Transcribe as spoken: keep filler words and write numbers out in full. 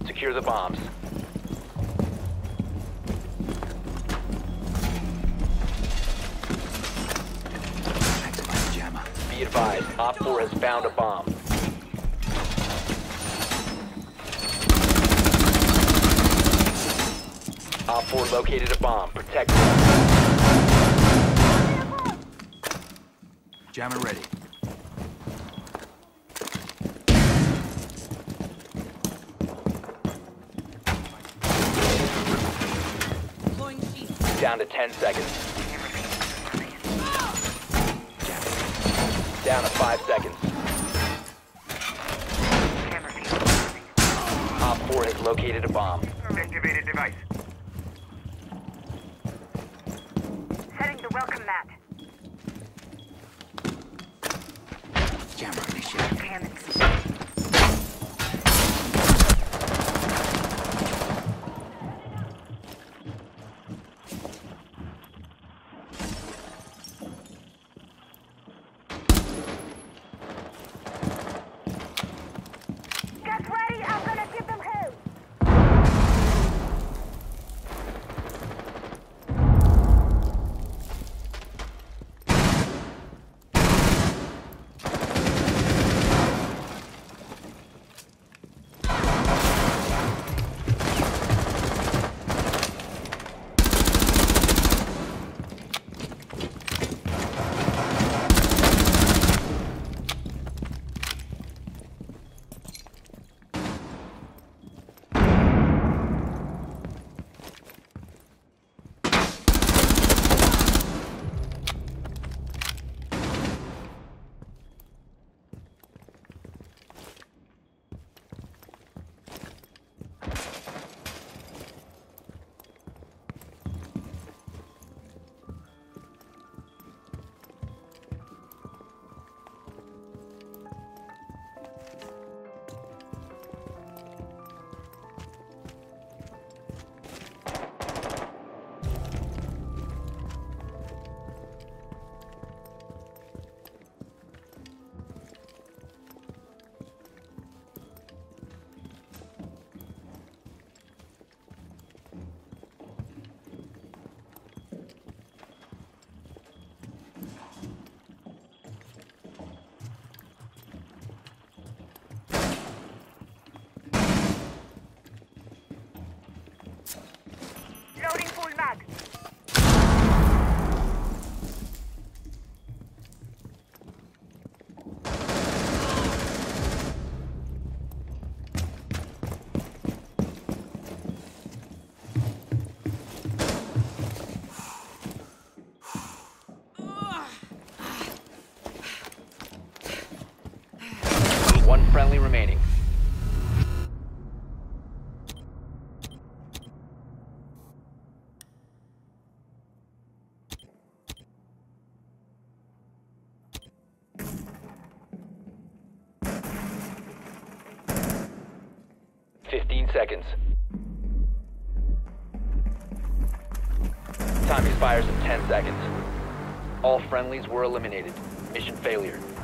Secure the bombs. Be advised, Op four has found a bomb. Op four located a bomb. Protect it. Jammer ready. Down to ten seconds. Down to five seconds. Op four has located a bomb. Activated device. Setting the welcome mat. Jammer initiated. Damn it. Get ready, I'm gonna give them hell. Loading full mag. One friendly remaining. Fifteen seconds. Time expires in ten seconds. All friendlies were eliminated. Mission failure.